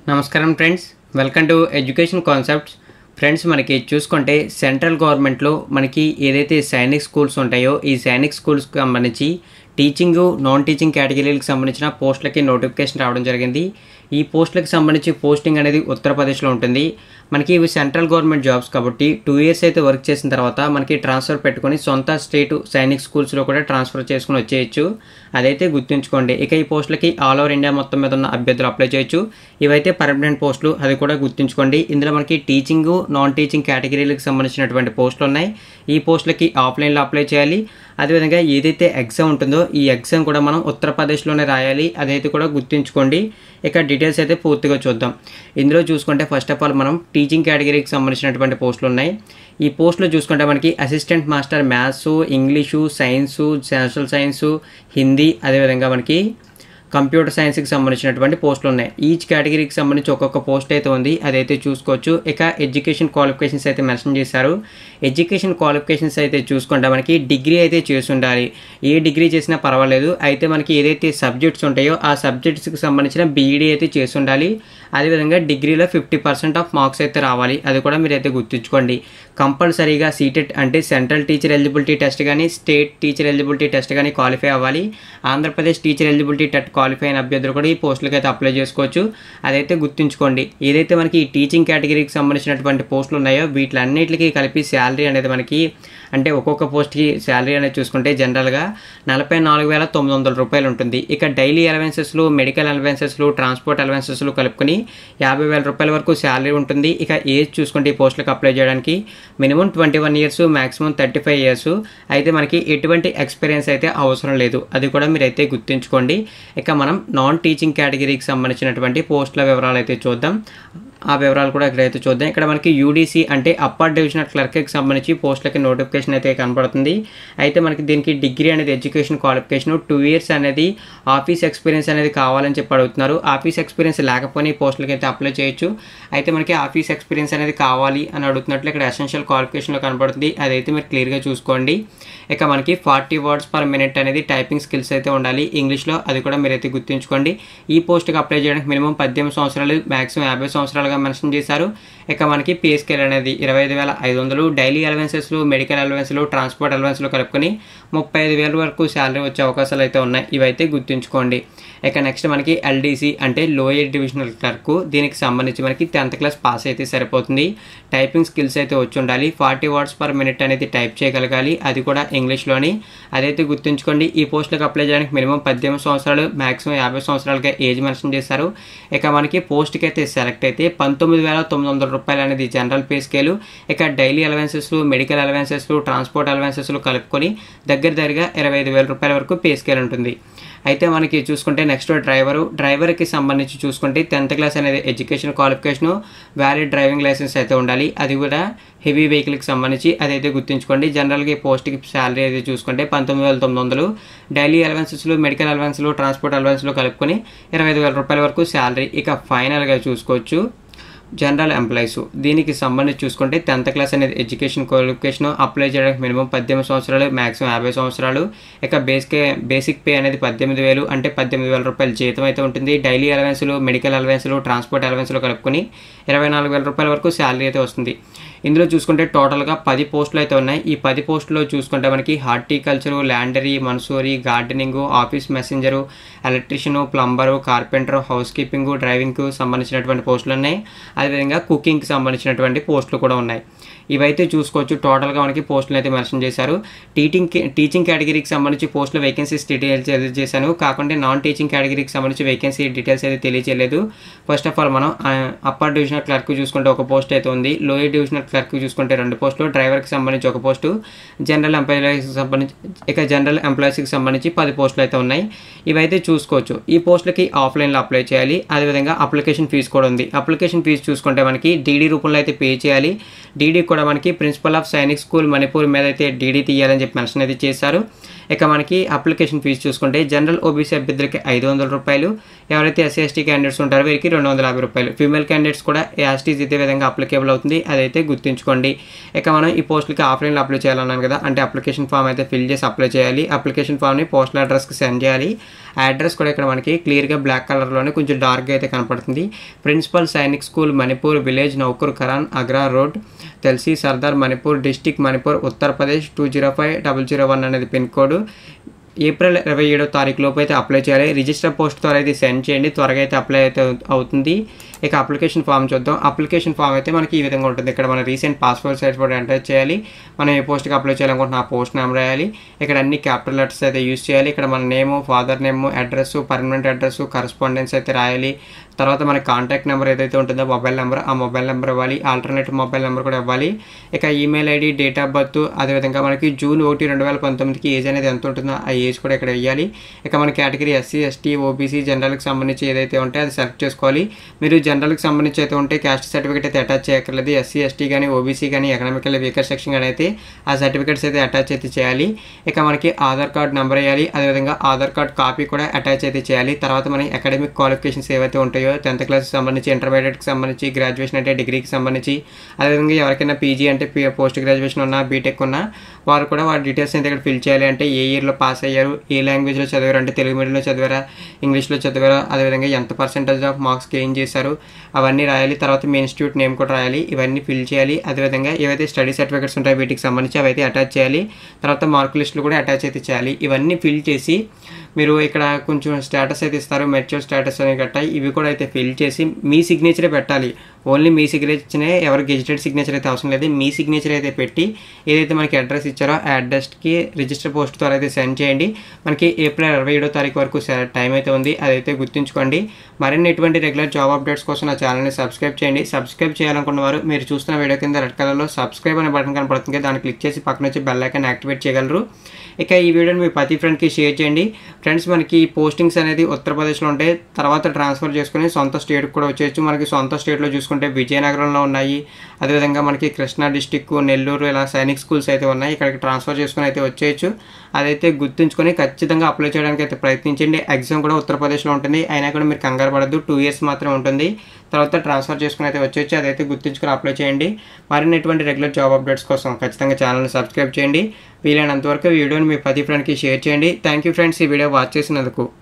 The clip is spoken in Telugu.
నమస్కారం friends, welcome to education concepts. Friends, మనకి చూసుకుంటే సెంట్రల్ గవర్నమెంట్లో మనకి ఏదైతే సైనిక్ స్కూల్స్ ఉంటాయో ఈ సైనిక్ స్కూల్స్కి సంబంధించి టీచింగ్, నాన్ టీచింగ్ కేటగిరీలకు సంబంధించిన పోస్టులకి నోటిఫికేషన్ రావడం జరిగింది. ఈ పోస్టులకు సంబంధించి పోస్టింగ్ అనేది ఉత్తరప్రదేశ్లో ఉంటుంది. మనకి ఇవి సెంట్రల్ గవర్నమెంట్ జాబ్స్ కాబట్టి 2 ఇయర్స్ అయితే వర్క్ చేసిన తర్వాత మనకి ట్రాన్స్ఫర్ పెట్టుకొని సొంత స్టేట్ సైనిక్ స్కూల్స్లో కూడా ట్రాన్స్ఫర్ చేసుకుని వచ్చేయచ్చు. అదైతే గుర్తుంచుకోండి. ఇక ఈ పోస్టులకి ఆల్ ఓవర్ ఇండియా మొత్తం మీద ఉన్న అభ్యర్థులు అప్లై చేయొచ్చు. ఇవైతే పర్మనెంట్ పోస్టులు, అది కూడా గుర్తుంచుకోండి. ఇందులో మనకి టీచింగ్, నాన్ టీచింగ్ కేటగిరీలకు సంబంధించినటువంటి పోస్టులు ఉన్నాయి. ఈ పోస్టులకి ఆఫ్లైన్లో అప్లై చేయాలి. అదేవిధంగా ఏదైతే ఎగ్జామ్ ఉంటుందో ఈ ఎగ్జామ్ కూడా మనం ఉత్తరప్రదేశ్లోనే రాయాలి. అదైతే కూడా గుర్తుంచుకోండి. ఇక డీటెయిల్స్ అయితే పూర్తిగా చూద్దాం. ఇందులో చూసుకుంటే ఫస్ట్ ఆఫ్ ఆల్ మనం టీచింగ్ కేటగిరీకి సంబంధించినటువంటి పోస్టులు ఉన్నాయి. ఈ పోస్టులో చూసుకుంటే మనకి assistant master maths, English, science, social science, Hindi, అదేవిధంగా మనకి కంప్యూటర్ సైన్స్కి సంబంధించినటువంటి పోస్టులు ఉన్నాయి. ఈచ్ కేటగిరీకి సంబంధించి ఒక్కొక్క పోస్ట్ అయితే ఉంది, అదైతే చూసుకోవచ్చు. ఇక ఎడ్యుకేషన్ క్వాలిఫికేషన్స్ అయితే మెన్షన్ చేశారు. ఎడ్యుకేషన్ క్వాలిఫికేషన్స్ అయితే చూసుకుంటే మనకి డిగ్రీ అయితే చేసి ఉండాలి. ఏ డిగ్రీ చేసినా పర్వాలేదు. అయితే మనకి ఏదైతే సబ్జెక్ట్స్ ఉంటాయో ఆ సబ్జెక్ట్స్కి సంబంధించిన బీఈడీ అయితే చేసి ఉండాలి. అదేవిధంగా డిగ్రీలో 50% ఆఫ్ మార్క్స్ అయితే రావాలి. అది కూడా మీరు అయితే గుర్తుంచుకోండి. కంపల్సరీగా సీటెట్ అంటే సెంట్రల్ టీచర్ ఎలిజిబిలిటీ టెస్ట్ కానీ, స్టేట్ టీచర్ ఎలిజిబిలిటీ టెస్ట్ కానీ క్వాలిఫై అవ్వాలి. Andhra Pradesh teacher eligibility TET qualify అయిన అభ్యర్థులు కూడా ఈ పోస్టులకు అయితే అప్లై చేసుకోవచ్చు. అదైతే గుర్తుంచుకోండి. ఏదైతే మనకి ఈ టీచింగ్ కేటగిరీకి సంబంధించినటువంటి పోస్టులు ఉన్నాయో వీటిలన్నిటికీ కలిపి శాలరీ అనేది మనకి అంటే ఒక్కొక్క పోస్ట్కి శాలరీ అనేది చూసుకుంటే జనరల్గా 44,900 రూపాయలు ఉంటుంది. ఇక డైలీ అలవెన్సెస్లు, మెడికల్ అలవెన్సెస్లు, ట్రాన్స్పోర్ట్ అలవెన్సెస్లు కలుపుకొని 50,000 రూపాయల వరకు శాలరీ ఉంటుంది. ఇక ఏజ్ చూసుకుంటే ఈ పోస్టులకు అప్లై చేయడానికి మినిమం 21 ఇయర్స్, మ్యాక్సిమం 35 ఇయర్స్. అయితే మనకి ఎటువంటి ఎక్స్పీరియన్స్ అయితే అవసరం లేదు. అది కూడా మీరు అయితే గుర్తుంచుకోండి. ఇక మనం నాన్ టీచింగ్ కేటగిరీకి సంబంధించినటువంటి పోస్టుల వివరాలు అయితే చూద్దాం. ఆ వివరాలు కూడా ఇక్కడైతే చూద్దాం. ఇక్కడ మనకి యూడీసీ అంటే అప్పర్ డివిజనల్ క్లర్క్కి సంబంధించి పోస్టులకి నోటిఫికేషన్ అయితే కనపడుతుంది. అయితే మనకి దీనికి డిగ్రీ అనేది ఎడ్యుకేషన్ క్వాలిఫికేషన్ 2 ఇయర్స్ అనేది ఆఫీస్ ఎక్స్పీరియన్స్ అనేది కావాలని చెప్పి అడుగుతున్నారు. ఆఫీస్ ఎక్స్పీరియన్స్ లేకపోతే ఈ పోస్టులకి అయితే అప్లై చేయొచ్చు. అయితే మనకి ఆఫీస్ ఎక్స్పీరియన్స్ అనేది కావాలి అని అడుగుతున్నట్లు ఇక్కడ ఎసెన్షియల్ క్వాలిఫికేషన్లో కనపడుతుంది. అదైతే మీరు క్లియర్గా చూసుకోండి. ఇక మనకి 40 వర్డ్స్ పర్ మినిట్ అనేది టైపింగ్ స్కిల్స్ అయితే ఉండాలి ఇంగ్లీష్లో. అది కూడా మీరైతే గుర్తుంచుకోండి. ఈ పోస్ట్కి అప్లై చేయడానికి మినిమం 18 సంవత్సరాలు, మ్యాక్సిమం 50 సంవత్సరాలుగా మెన్షన్ చేశారు. ఇక మనకి పే స్కేల్ అనేది 25,500. డైలీ అలవెన్సెస్లు, మెడికల్ అలవెన్స్లు, ట్రాన్స్పోర్ట్ అలవెన్స్లు కలుపుకొని 35,000 వరకు శాలరీ వచ్చే అవకాశాలు అయితే ఉన్నాయి. ఇవైతే గుర్తుంచుకోండి. ఇక నెక్స్ట్ మనకి ఎల్డీసీ అంటే లోయర్ డివిజనల్ క్లర్క్. దీనికి సంబంధించి మనకి 10th క్లాస్ పాస్ అయితే సరిపోతుంది. టైపింగ్ స్కిల్స్ అయితే వచ్చి ఉండాలి. 40 వర్డ్స్ పర్ మినిట్ అనేది టైప్ చేయగలగాలి. అది కూడా ఇంగ్లీష్లోని. అదైతే గుర్తుంచుకోండి. ఈ పోస్టులకు అప్లై చేయడానికి మినిమం 18 సంవత్సరాలు, మ్యాక్సిమం 50 సంవత్సరాలుగా ఏజ్ మెన్షన్ చేశారు. ఇక మనకి పోస్ట్కి అయితే సెలెక్ట్ అయితే 19,900 రూపాయలు అనేది జనరల్ పే స్కేలు. ఇక డైలీ అలవెన్సెస్లు, మెడికల్ అలవెన్సెస్లు, ట్రాన్స్పోర్ట్ అలవెన్సెస్లు కలుపుకొని దగ్గరగా 25,000 రూపాయల వరకు పే స్కేల్ ఉంటుంది. అయితే మనకి చూసుకుంటే నెక్స్ట్ డ్రైవర్కి సంబంధించి చూసుకుంటే 10th క్లాస్ అనేది education qualification, valid driving licence అయితే ఉండాలి. అది కూడా హెవీ వెహికల్కి సంబంధించి. అదైతే గుర్తుంచుకోండి. జనరల్గా పోస్ట్కి శాలరీ అయితే చూసుకుంటే 19,900. డైలీ అలవెన్సెస్లు, మెడికల్ అలవెన్స్లు, ట్రాన్స్పోర్ట్ అలవెన్స్లు కలుపుకొని 25,000 రూపాయల వరకు శాలరీ. ఇక ఫైనల్గా చూసుకోవచ్చు జనరల్ ఎంప్లాయీస్. దీనికి సంబంధించి చూసుకుంటే 10th క్లాస్ అనేది ఎడ్యుకేషన్ క్వాలిఫికేషన్. అప్లై చేయడానికి మినిమం 18 సంవత్సరాలు, మ్యాక్సిమం 50 సంవత్సరాలు. ఇక బేసిక్ పే అనేది 18,000 అంటే 18,000 రూపాయలు జీతం అయితే ఉంటుంది. డైలీ అలవెన్స్లు, మెడికల్ అలవెన్స్లు, ట్రాన్స్పోర్ట్ అలవెన్స్లు కలుపుకొని 24,000 రూపాయల వరకు శాలరీ అయితే వస్తుంది. ఇందులో చూసుకుంటే టోటల్గా 10 పోస్టులు అయితే ఉన్నాయి. ఈ 10 పోస్టులో చూసుకుంటే మనకి horticulture, laundry, masonry, gardening, office messenger, electrician, plumber, carpenter, housekeeping, డ్రైవింగ్కు సంబంధించినటువంటి పోస్టులు ఉన్నాయి. అదేవిధంగా కుకింగ్కి సంబంధించినటువంటి పోస్టులు కూడా ఉన్నాయి. ఇవైతే చూసుకోవచ్చు. టోటల్గా మనకి పోస్టులు అయితే మెన్షన్ చేశారు. టీచింగ్ కేటగిరీకి సంబంధించి పోస్టుల వేకెన్సీస్ డీటెయిల్స్ తెలియజేశాను. కాకుండా నాన్ టీచింగ్ కేటగిరీకి సంబంధించి వేకెన్సీ డీటెయిల్స్ అయితే తెలియజేయలేదు. ఫస్ట్ ఆఫ్ ఆల్ మనం అప్పర్ డివిజనల్ క్లర్క్ చూసుకుంటే ఒక పోస్ట్ అయితే ఉంది. లోయర్ డివిజనల్ క్లర్క్ చూసుకుంటే 2 పోస్టులు, డ్రైవర్కి సంబంధించి ఒక పోస్టు, జనరల్ ఎంప్లాయీస్కి సంబంధించి 10 పోస్టులు అయితే ఉన్నాయి. ఇవైతే చూసుకోవచ్చు. ఈ పోస్టులకి ఆఫ్లైన్లో అప్లై చేయాలి. అదేవిధంగా అప్లికేషన్ ఫీజు కూడా ఉంది. అప్లికేషన్ ఫీజు చూసుకుంటే మనకి డీడీ రూపంలో అయితే పే చేయాలి. డీడీ కూడా మనకి principal of Sainik school Manipur మీద అయితే డీడీ తీయాలని చెప్పి మెన్షన్ అయితే చేశారు. ఇక మనకి అప్లికేషన్ ఫీజు చూసుకుంటే జనరల్ ఓబీసీ అభ్యర్థులకి 500 రూపాయలు, ఎవరైతే ఎస్సీ ఎస్టీ క్యాండిడేట్స్ ఉంటారో వీరికి 250 రూపాయలు. ఫీమేల్ క్యాండిడేట్స్ కూడా యాస్టీస్ ఇదే విధంగా అప్లికేబుల్ అవుతుంది. అదైతే గుర్తుంచుకోండి. ఇక మనం ఈ పోస్టులకి ఆఫ్లైన్లో అప్లై చేయాలన్నాను కదా, అంటే అప్లికేషన్ ఫామ్ అయితే ఫిల్ చేసి అప్లై చేయాలి. అప్లికేషన్ ఫామ్ని పోస్టల్ అడ్రస్కి సెండ్ చేయాలి. అడ్రస్ కూడా ఇక్కడ మనకి క్లియర్గా బ్లాక్ కలర్లోనే కొంచెం డార్క్గా అయితే కనపడుతుంది. Principal Sainik school, Manipur, village నౌకర్ కరాన్, అగ్రా రోడ్, తెల్సీ సర్దార్, మణిపూర్ డిస్టిక్, మణిపూర్, ఉత్తరప్రదేశ్ 205001 అనేది పిన్ కోడ్. ఏప్రిల్ 27వ తారీఖు లోపు అయితే అప్లై చేయాలి. రిజిస్టర్ పోస్ట్ ద్వారా అయితే సెండ్ చేయండి, త్వరగా అయితే అప్లై అయితే అవుతుంది. ఇక అప్లికేషన్ ఫామ్ చూద్దాం. అప్లికేషన్ ఫామ్ అయితే మనకి ఈ విధంగా ఉంటుంది. ఇక్కడ మన recent passport size photo enter చేయాలి. మనం ఏ పోస్ట్కి అప్లై చేయాలనుకుంటున్నా ఆ పోస్ట్ నెంబర్ రాయాలి. ఇక్కడ అన్ని క్యాపిటల్ లెటర్స్ అయితే యూజ్ చేయాలి. ఇక్కడ మన name, father name, address, permanent address, correspondence అయితే రాయాలి. తర్వాత మన కాంటాక్ట్ నెంబర్ ఏదైతే ఉంటుందో మొబైల్ నెంబర్, ఆ మొబైల్ నెంబర్ ఇవ్వాలి. ఆల్టర్నేటివ్ మొబైల్ నెంబర్ కూడా ఇవ్వాలి. ఇక email ID, date of birth, అదేవిధంగా మనకి జూన్ 1, 2019కి ఏజ్ అనేది ఎంత ఉంటుందో ఆ ఏజ్ కూడా ఇక్కడ వేయాలి. ఇక మన కేటగిరీ ఎస్సీ, ఎస్టీ, ఓబీసీ, జనరల్కి సంబంధించి ఏదైతే ఉంటే అది సెలెక్ట్ చేసుకోవాలి. మీరు జనరల్కి సంబంధించి అయితే ఉంటే క్యాస్ట్ సర్టిఫికేట్ అయితే అటాచ్ చేయక్కర్లేదు. ఎస్సీ, ఎస్టీ కానీ, ఓబీసీ కానీ, ఎకనామికల్ వీకర్ సెక్షన్ కానీ అయితే ఆ సర్టిఫికేట్స్ అయితే అటాచ్ అయితే చేయాలి. ఇక మనకి ఆధార్ కార్డ్ నెంబర్ వేయాలి. అదేవిధంగా ఆధార్ కార్డ్ కాపీ కూడా అటాచ్ అయితే చేయాలి. తర్వాత మన అకాడమిక్ క్వాలిఫికేషన్స్ ఏవైతే ఉంటాయో 10th క్లాస్కి సంబంధించి, ఇంటర్మీడియట్కి సంబంధించి, గ్రాడ్యుయేషన్ అంటే డిగ్రీకి సంబంధించి, అదేవిధంగా ఎవరికైనా పీజీ అంటే పోస్ట్ గ్రాడ్యుయేషన్ ఉన్నా, బీటెక్ ఉన్నా వారు కూడా వారి డీటెయిల్స్ అయితే ఇక్కడ ఫిల్ చేయాలి. అంటే ఏ ఇయర్లో పాస్ అయ్యారు, ఏ లాంగ్వేజ్లో చదివారు, అంటే తెలుగు మీడియంలో చదివారా, ఇంగ్లీష్లో చదివారా, అదేవిధంగా ఎంత పర్సెంటేజ్ ఆఫ్ మార్క్స్ గెయిన్ చేశారు అవన్నీ రాయాలి. తర్వాత మీ ఇన్స్టిట్యూట్ నేమ్ కూడా రాయాలి. ఇవన్నీ ఫిల్ చేయాలి. అదేవిధంగా ఏవైతే స్టడీ సర్టిఫికేట్స్ ఉంటాయో వీటికి సంబంధించి అవి అయితే అటాచ్ చేయాలి. తర్వాత మార్క్ లిస్టులు కూడా అటాచ్ అయితే చేయాలి. ఇవన్నీ ఫిల్ చేసి మీరు ఇక్కడ కొంచెం స్టేటస్ అయితే ఇస్తారు, మెచ్యూర్ స్టేటస్ అని గట్టా ఇవి కూడా అయితే ఫిల్ చేసి మీ సిగ్నేచరే పెట్టాలి. ఓన్లీ మీ సిగ్నేచర్నే, ఎవరు గెజిటెడ్ సిగ్నేచర్ అయితే అవసరం లేదు. మీ సిగ్నేచర్ అయితే పెట్టి ఏదైతే మనకి అడ్రస్ ఇచ్చారో ఆ అడ్రస్కి రిజిస్టర్ పోస్ట్ ద్వారా అయితే సెండ్ చేయండి. మనకి ఏప్రిల్ 27వ తారీఖు వరకు టైం అయితే ఉంది, అదైతే గుర్తుంచుకోండి. మరిన్ని ఇటువంటి రెగ్యులర్ జాబ్ అప్డేట్స్ కోసం నా ఛానల్ని సబ్స్క్రైబ్ చేయండి. సబ్స్క్రైబ్ చేయాలనుకున్న వారు మీరు చూస్తున్న వీడియో కింద రెడ్ కలర్లో సబ్స్క్రైబ్ అనే బటన్ కనపడుతుంది, దాన్ని క్లిక్ చేసి పక్కన వచ్చి బెల్ ఐకాన్ యాక్టివేట్ చేయగలరు. ఇక ఈ వీడియోని మీ ప్రతి ఫ్రెండ్కి షేర్ చేయండి. ఫ్రెండ్స్ మనకి పోస్టింగ్స్ అనేది ఉత్తరప్రదేశ్లో ఉంటాయి, తర్వాత ట్రాన్స్ఫర్ చేసుకుని సొంత స్టేట్కి కూడా వచ్చేయచ్చు. మనకి సొంత స్టేట్లో చూసుకుంటే విజయనగరంలో ఉన్నాయి, అదేవిధంగా మనకి కృష్ణా డిస్టిక్, నెల్లూరు ఇలా సైనిక్ స్కూల్స్ అయితే ఉన్నాయి. ఇక్కడికి ట్రాన్స్ఫర్ చేసుకుని అయితే వచ్చేయచ్చు. అదైతే గుర్తుంచుకొని ఖచ్చితంగా అప్లై చేయడానికి అయితే ప్రయత్నించండి. ఎగ్జామ్ కూడా ఉత్తరప్రదేశ్లో ఉంటుంది, అయినా కూడా మీరు కంగారు పడద్దు, 2 years మాత్రమే ఉంటుంది. తర్వాత ట్రాన్స్ఫర్ చేసుకుని అయితే వచ్చేయచ్చు. అదైతే గుర్తుంచుకొని అప్లై చేయండి. మరిన్ని ఎటువంటి రెగ్యులర్ జాబ్ అప్డేట్స్ కోసం ఖచ్చితంగా ఛానల్ని సబ్స్క్రైబ్ చేయండి. వీలైనంతవరకు వీడియోని మీ ప్రతి ఫ్రెండ్కి షేర్ చేయండి. థ్యాంక్ యూ ఫ్రెండ్స్, ఈ వీడియో వాచ్ చేసినందుకు.